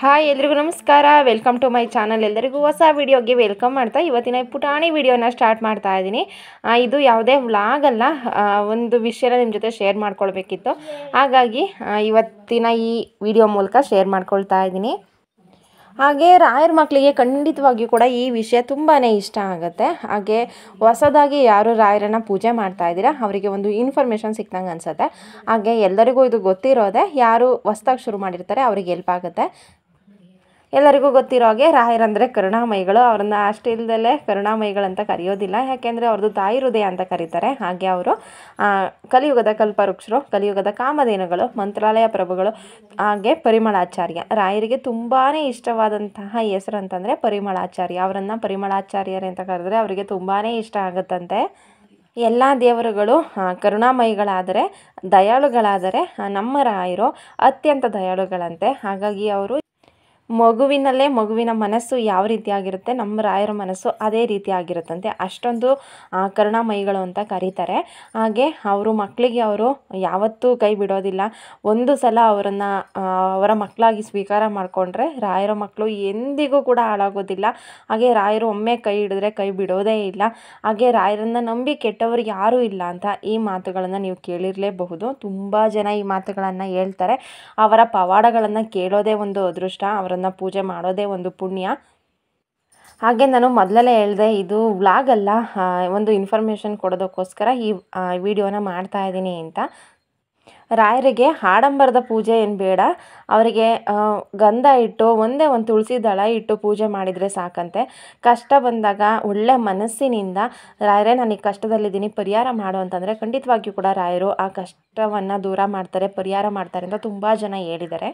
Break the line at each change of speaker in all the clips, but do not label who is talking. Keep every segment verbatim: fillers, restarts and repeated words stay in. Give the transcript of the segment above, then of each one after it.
Hi ಎಲ್ರಿಗೂ ನಮಸ್ಕಾರ. Welcome to my channel. ಎಲ್ಲರಿಗೂ ಹೊಸ ವಿಡಿಯೋಗೆ ವೆಲ್ಕಮ್ ಮಾಡ್ತಾ ಇವತ್ತಿನ ಪುಟಾಣಿ ವಿಡಿಯೋನ ಸ್ಟಾರ್ಟ್ ಮಾಡ್ತಾ ಇದ್ದೀನಿ. ಇದು ಯಾವುದೇ ವ್ಲಾಗ್ ಅಲ್ಲ, ಒಂದು ವಿಷಯನ ನಿಮ್ಮ ಜೊತೆ ಶೇರ್ ಮಾಡ್ಕೊಳ್ಬೇಕಿತ್ತು. ಹಾಗಾಗಿ ಇವತ್ತಿನ ಈ ವಿಡಿಯೋ ಮೂಲಕ ಶೇರ್ ಮಾಡ್ಕೊಳ್ತಾ ಇದ್ದೀನಿ. ಹಾಗೆ ರಾಯರ ಮಕ್ಕಳಿಗೆ ಖಂಡಿತವಾಗಿಯೂ ಕೂಡ ಈ ವಿಷಯ ತುಂಬಾ ಇಷ್ಟ ಆಗುತ್ತೆ. ಹಾಗೆ ಹೊಸದಾಗಿ ಯಾರು ರಾಯರನ್ನು ಪೂಜೆ ಮಾಡ್ತಾ ಇದ್ದೀರಾ ಅವರಿಗೆ ಒಂದು ಇನ್ಫಾರ್ಮೇಷನ್ ಸಿಕ್ದಂಗೆ ಅನಿಸುತ್ತೆ. ಹಾಗೆ ಎಲ್ಲರಿಗೂ ಇದು ಗೊತ್ತಿರೋದೆ, ಯಾರು ಹೊಸ್ದಾಗಿ ಶುರು ಮಾಡಿರ್ತಾರೆ ಅವರಿಗೆ ಹೆಲ್ಪ್ ಆಗುತ್ತೆ. ಎಲ್ಲರಿಗೂ ಗೊತ್ತಿರೋ ಹಾಗೆ ರಾಯರಂದರೆ ಕರುಣಾಮಯಿಗಳು. ಅವ್ರನ್ನ ಅಷ್ಟಿಲ್ದಲೇ ಕರುಣಾಮಯಿಗಳಂತ ಕರೆಯೋದಿಲ್ಲ, ಯಾಕೆಂದರೆ ಅವ್ರದ್ದು ತಾಯಿ ಹೃದಯ ಅಂತ ಕರೀತಾರೆ. ಹಾಗೆ ಅವರು ಕಲಿಯುಗದ ಕಲ್ಪವೃಕ್ಷರು, ಕಲಿಯುಗದ ಕಾಮಧೇನುಗಳು, ಮಂತ್ರಾಲಯ ಪ್ರಭುಗಳು, ಹಾಗೆ ಪರಿಮಳಾಚಾರ್ಯ. ರಾಯರಿಗೆ ತುಂಬಾ ಇಷ್ಟವಾದಂತಹ ಹೆಸರು ಅಂತಂದರೆ ಪರಿಮಳಾಚಾರ್ಯ. ಅವರನ್ನು ಪರಿಮಳಾಚಾರ್ಯರೇ ಅಂತ ಕರೆದ್ರೆ ಅವರಿಗೆ ತುಂಬಾ ಇಷ್ಟ ಆಗುತ್ತಂತೆ. ಎಲ್ಲ ದೇವರುಗಳು ಕರುಣಾಮಯಿಗಳಾದರೆ, ದಯಾಳುಗಳಾದರೆ ನಮ್ಮ ರಾಯರು ಅತ್ಯಂತ ದಯಾಳುಗಳಂತೆ. ಹಾಗಾಗಿ ಅವರು ಮಗುವಿನಲ್ಲೇ ಮಗುವಿನ ಮನಸ್ಸು ಯಾವ ರೀತಿಯಾಗಿರುತ್ತೆ, ನಮ್ಮ ರಾಯರ ಮನಸ್ಸು ಅದೇ ರೀತಿಯಾಗಿರುತ್ತಂತೆ. ಅಷ್ಟೊಂದು ಕರುಣಾಮಯಿಗಳು ಅಂತ ಕರೀತಾರೆ. ಹಾಗೆ ಅವರು ಮಕ್ಕಳಿಗೆ ಅವರು ಯಾವತ್ತೂ ಕೈ ಬಿಡೋದಿಲ್ಲ. ಒಂದು ಸಲ ಅವರನ್ನು ಅವರ ಮಕ್ಕಳಾಗಿ ಸ್ವೀಕಾರ ಮಾಡಿಕೊಂಡ್ರೆ ರಾಯರ ಮಕ್ಕಳು ಎಂದಿಗೂ ಕೂಡ ಹಾಳಾಗೋದಿಲ್ಲ. ಹಾಗೆ ರಾಯರು ಒಮ್ಮೆ ಕೈ ಹಿಡಿದ್ರೆ ಕೈ ಬಿಡೋದೇ ಇಲ್ಲ. ಹಾಗೆ ರಾಯರನ್ನು ನಂಬಿ ಕೆಟ್ಟವರು ಯಾರೂ ಇಲ್ಲ ಅಂತ ಈ ಮಾತುಗಳನ್ನು ನೀವು ಕೇಳಿರಲೇಬಹುದು. ತುಂಬ ಜನ ಈ ಮಾತುಗಳನ್ನು ಹೇಳ್ತಾರೆ. ಅವರ ಪವಾಡಗಳನ್ನು ಕೇಳೋದೇ ಒಂದು ಅದೃಷ್ಟ, ಅವರನ್ನು ಪೂಜೆ ಮಾಡೋದೇ ಒಂದು ಪುಣ್ಯ. ಹಾಗೆ ನಾನು ಮೊದಲೇ ಹೇಳಿದೆ, ಇದು ವ್ಲಾಗ್ ಅಲ್ಲ, ಒಂದು ಇನ್ಫಾರ್ಮೇಷನ್ ಕೊಡೋದಕ್ಕೋಸ್ಕರ ಈ ವಿಡಿಯೋನ ಮಾಡ್ತಾ ಇದ್ದೀನಿ ಅಂತ. ರಾಯರಿಗೆ ಆಡಂಬರದ ಪೂಜೆ ಏನು ಬೇಡ. ಅವರಿಗೆ ಗಂಧ ಇಟ್ಟು ಒಂದೇ ಒಂದು ತುಳಸಿ ದಳ ಇಟ್ಟು ಪೂಜೆ ಮಾಡಿದರೆ ಸಾಕಂತೆ. ಕಷ್ಟ ಬಂದಾಗ ಒಳ್ಳೆ ಮನಸ್ಸಿನಿಂದ ರಾಯರೇ ನನಗೆ ಕಷ್ಟದಲ್ಲಿದ್ದೀನಿ ಪರಿಹಾರ ಮಾಡು ಅಂತಂದರೆ ಖಂಡಿತವಾಗಿಯೂ ಕೂಡ ರಾಯರು ಆ ಕಷ್ಟವನ್ನು ದೂರ ಮಾಡ್ತಾರೆ, ಪರಿಹಾರ ಮಾಡ್ತಾರೆ ಅಂತ ತುಂಬ ಜನ ಹೇಳಿದ್ದಾರೆ.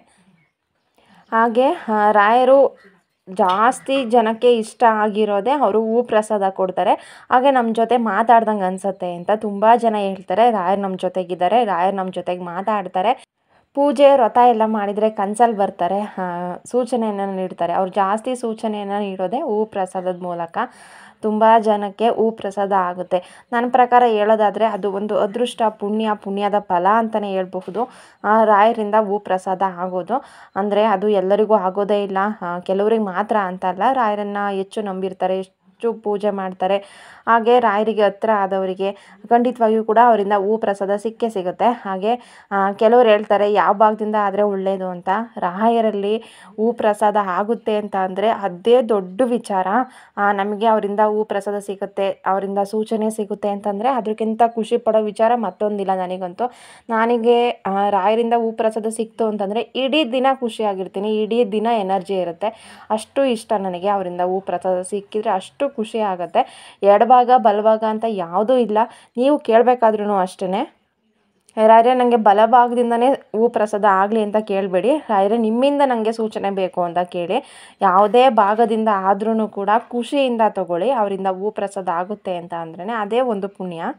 ಹಾಗೆ ರಾಯರು ಜಾಸ್ತಿ ಜನಕ್ಕೆ ಇಷ್ಟ ಆಗಿರೋದೇ ಅವರು ಹೂ ಪ್ರಸಾದ ಕೊಡ್ತಾರೆ. ಹಾಗೆ ನಮ್ಮ ಜೊತೆ ಮಾತಾಡ್ದಂಗೆ ಅನಿಸುತ್ತೆ ಅಂತ ತುಂಬ ಜನ ಹೇಳ್ತಾರೆ. ರಾಯರು ನಮ್ಮ ಜೊತೆಗಿದ್ದಾರೆ, ರಾಯರು ನಮ್ಮ ಜೊತೆಗೆ ಮಾತಾಡ್ತಾರೆ, ಪೂಜೆ ವ್ರತ ಎಲ್ಲ ಮಾಡಿದರೆ ಕನ್ಸಲ್ಲಿ ಬರ್ತಾರೆ, ಸೂಚನೆಯನ್ನು ನೀಡ್ತಾರೆ. ಅವ್ರು ಜಾಸ್ತಿ ಸೂಚನೆಯನ್ನು ನೀಡೋದೇ ಹೂ ಪ್ರಸಾದದ ಮೂಲಕ. ತುಂಬ ಜನಕ್ಕೆ ಹೂ ಪ್ರಸಾದ ಆಗುತ್ತೆ. ನನ್ನ ಪ್ರಕಾರ ಹೇಳೋದಾದರೆ ಅದು ಒಂದು ಅದೃಷ್ಟ, ಪುಣ್ಯ, ಪುಣ್ಯದ ಫಲ ಅಂತಲೇ ಹೇಳ್ಬಹುದು. ರಾಯರಿಂದ ಹೂ ಪ್ರಸಾದ ಆಗೋದು ಅಂದರೆ ಅದು ಎಲ್ಲರಿಗೂ ಆಗೋದೇ ಇಲ್ಲ, ಕೆಲವ್ರಿಗೆ ಮಾತ್ರ ಅಂತಲ್ಲ. ರಾಯರನ್ನು ಹೆಚ್ಚು ನಂಬಿರ್ತಾರೆ, ಹೆಚ್ಚು ಪೂಜೆ ಮಾಡ್ತಾರೆ. ಹಾಗೆ ರಾಯರಿಗೆ ಹತ್ರ ಆದವರಿಗೆ ಖಂಡಿತವಾಗಿಯೂ ಕೂಡ ಅವರಿಂದ ಹೂ ಪ್ರಸಾದ ಸಿಕ್ಕೇ ಸಿಗುತ್ತೆ. ಹಾಗೆ ಕೆಲವರು ಹೇಳ್ತಾರೆ ಯಾವ ಭಾಗದಿಂದ ಆದರೆ ಒಳ್ಳೆಯದು ಅಂತ. ರಾಯರಲ್ಲಿ ಹೂ ಪ್ರಸಾದ ಆಗುತ್ತೆ ಅಂತ ಅಂದರೆ ಅದೇ ದೊಡ್ಡ ವಿಚಾರ. ನಮಗೆ ಅವರಿಂದ ಹೂ ಪ್ರಸಾದ ಸಿಗುತ್ತೆ, ಅವರಿಂದ ಸೂಚನೆ ಸಿಗುತ್ತೆ ಅಂತಂದರೆ ಅದಕ್ಕಿಂತ ಖುಷಿ ಪಡೋ ವಿಚಾರ ಮತ್ತೊಂದಿಲ್ಲ ನನಗಂತೂ. ನನಗೆ ರಾಯರಿಂದ ಹೂ ಪ್ರಸಾದ ಸಿಕ್ತು ಅಂತಂದರೆ ಇಡೀ ದಿನ ಖುಷಿಯಾಗಿರ್ತೀನಿ, ಇಡೀ ದಿನ ಎನರ್ಜಿ ಇರುತ್ತೆ. ಅಷ್ಟು ಇಷ್ಟ ನನಗೆ ಅವರಿಂದ ಹೂ ಪ್ರಸಾದ ಸಿಕ್ಕಿದರೆ, ಅಷ್ಟು ಖುಷಿ ಆಗುತ್ತೆ. ಎಡಭಾಗ ಬಲಭಾಗ ಅಂತ ಯಾವುದೂ ಇಲ್ಲ. ನೀವು ಕೇಳಬೇಕಾದ್ರೂ ಅಷ್ಟೇ, ರಾಯರೇ ನನಗೆ ಬಲಭಾಗದಿಂದನೇ ಹೂ ಪ್ರಸಾದ ಆಗಲಿ ಅಂತ ಕೇಳಬೇಡಿ, ರಾಯರೇ ನಿಮ್ಮಿಂದ ನನಗೆ ಸೂಚನೆ ಬೇಕು ಅಂತ ಕೇಳಿ. ಯಾವುದೇ ಭಾಗದಿಂದ ಆದ್ರೂ ಕೂಡ ಖುಷಿಯಿಂದ ತಗೊಳ್ಳಿ. ಅವರಿಂದ ಹೂ ಪ್ರಸಾದ ಆಗುತ್ತೆ ಅಂತ ಅಂದ್ರೇ ಅದೇ ಒಂದು ಪುಣ್ಯ.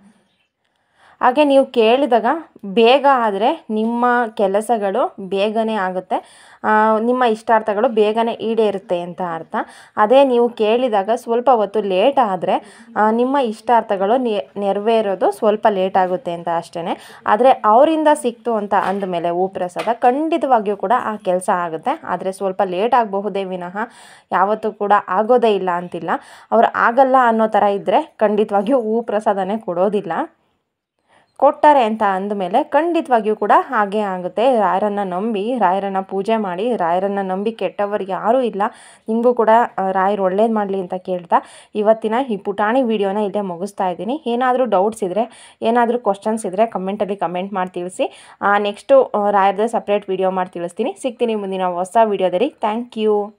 ಹಾಗೆ ನೀವು ಕೇಳಿದಾಗ ಬೇಗ ಆದರೆ ನಿಮ್ಮ ಕೆಲಸಗಳು ಬೇಗನೆ ಆಗುತ್ತೆ, ನಿಮ್ಮ ಇಷ್ಟಾರ್ಥಗಳು ಬೇಗನೆ ಈಡೇರುತ್ತೆ ಅಂತ ಅರ್ಥ. ಅದೇ ನೀವು ಕೇಳಿದಾಗ ಸ್ವಲ್ಪ ಹೊತ್ತು ಲೇಟ್ ಆದರೆ ನಿಮ್ಮ ಇಷ್ಟಾರ್ಥಗಳು ನೆರವೇರೋದು ಸ್ವಲ್ಪ ಲೇಟ್ ಆಗುತ್ತೆ ಅಂತ ಅಷ್ಟೇ. ಆದರೆ ಅವರಿಂದ ಸಿಕ್ತು ಅಂತ ಅಂದಮೇಲೆ ಹೂ ಪ್ರಸಾದ ಖಂಡಿತವಾಗಿಯೂ ಕೂಡ ಆ ಕೆಲಸ ಆಗುತ್ತೆ. ಆದರೆ ಸ್ವಲ್ಪ ಲೇಟ್ ಆಗಬಹುದೇ ವಿನಃ ಯಾವತ್ತೂ ಕೂಡ ಆಗೋದೇ ಇಲ್ಲ ಅಂತಿಲ್ಲ. ಅವ್ರು ಆಗಲ್ಲ ಅನ್ನೋ ಥರ ಇದ್ದರೆ ಖಂಡಿತವಾಗಿಯೂ ಹೂ ಪ್ರಸಾದನೇ ಕೊಡೋದಿಲ್ಲ. ಕೊಟ್ಟಾರೆ ಅಂತ ಅಂದಮೇಲೆ ಖಂಡಿತವಾಗಿಯೂ ಕೂಡ ಹಾಗೇ ಆಗುತ್ತೆ. ರಾಯರನ್ನು ನಂಬಿ, ರಾಯರನ್ನು ಪೂಜೆ ಮಾಡಿ, ರಾಯರನ್ನು ನಂಬಿ ಕೆಟ್ಟವರು ಯಾರೂ ಇಲ್ಲ. ನಿಮಗೂ ಕೂಡ ರಾಯರು ಒಳ್ಳೇದು ಮಾಡಲಿ ಅಂತ ಕೇಳ್ತಾ ಇವತ್ತಿನ ಈ ಪುಟಾಣಿ ವಿಡಿಯೋನ ಇಲ್ಲೇ ಮುಗಿಸ್ತಾ ಇದ್ದೀನಿ. ಏನಾದರೂ ಡೌಟ್ಸ್ ಇದ್ದರೆ, ಏನಾದರೂ ಕ್ವಶನ್ಸ್ ಇದ್ದರೆ ಕಮೆಂಟಲ್ಲಿ ಕಮೆಂಟ್ ಮಾಡಿ ತಿಳಿಸಿ. ನೆಕ್ಸ್ಟು ರಾಯರದೇ ಸಪ್ರೇಟ್ ವಿಡಿಯೋ ಮಾಡಿ ತಿಳಿಸ್ತೀನಿ. ಸಿಗ್ತೀನಿ ಮುಂದಿನ ಹೊಸ ವಿಡಿಯೋದಲ್ಲಿ. Thank you.